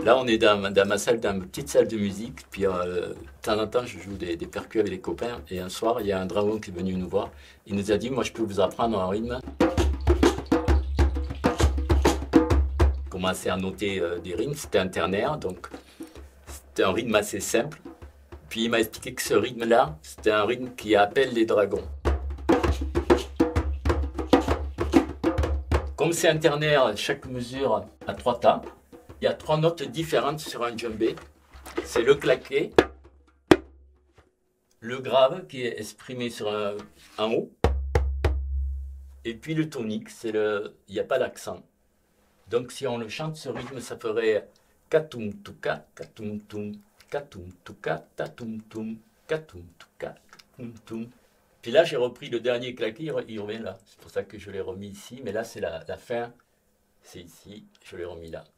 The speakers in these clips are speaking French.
Là, on est dans ma salle, dans ma petite salle de musique. Puis, de temps en temps, je joue des percus avec des copains. Et un soir, il y a un dragon qui est venu nous voir. Il nous a dit, moi, je peux vous apprendre un rythme. Commencer à noter des rythmes. C'était un ternaire, donc c'était un rythme assez simple. Puis, il m'a expliqué que ce rythme-là, c'était un rythme qui appelle les dragons. Comme c'est un ternaire, chaque mesure a 3 temps. Il y a 3 notes différentes sur un djembé. C'est le claqué, le grave qui est exprimé en haut, et puis le tonique, il n'y a pas d'accent. Donc si on le chante, ce rythme, ça ferait katum tuka, katum tum, katum tuka, tatum tum, katum tuka, katum tum. Puis là, j'ai repris le dernier claqué, il revient là. C'est pour ça que je l'ai remis ici, mais là, c'est la fin. C'est ici, je l'ai remis là.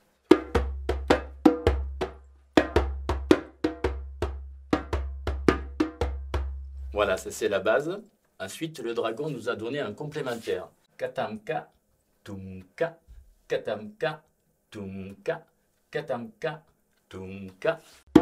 Voilà, ça c'est la base. Ensuite, le dragon nous a donné un complémentaire. Katamka, tumka, katamka, tumka, katamka, tumka.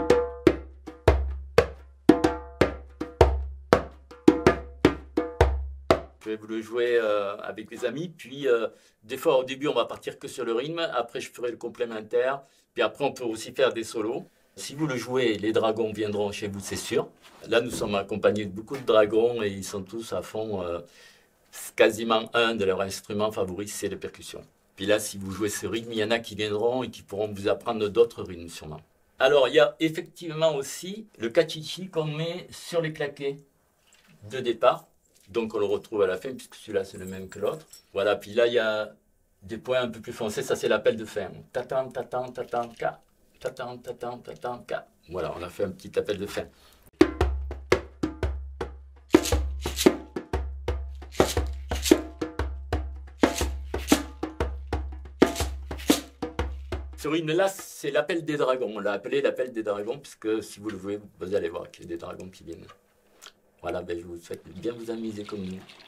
Je vais vous le jouer avec les amis. Puis, des fois, au début, on va partir que sur le rythme. Après, je ferai le complémentaire. Puis après, on peut aussi faire des solos. Si vous le jouez, les dragons viendront chez vous, c'est sûr. Là, nous sommes accompagnés de beaucoup de dragons et ils sont tous à fond. Quasiment un de leurs instruments favoris, c'est les percussions. Puis là, si vous jouez ce rythme, il y en a qui viendront et qui pourront vous apprendre d'autres rythmes sûrement. Alors, il y a effectivement aussi le cachichi qu'on met sur les claquets de départ. Donc on le retrouve à la fin, puisque celui-là c'est le même que l'autre. Voilà, puis là il y a des points un peu plus foncés, ça c'est l'appel de fin. Tatan, tatan, tatan, ka. Tatan, tatan, tatan, ka. Voilà, on a fait un petit appel de fin. Ce rythme-là, c'est l'appel des dragons. On l'a appelé l'appel des dragons, puisque si vous le voulez, vous allez voir qu'il y a des dragons qui viennent. Voilà, ben, je vous souhaite bien vous amuser comme nous.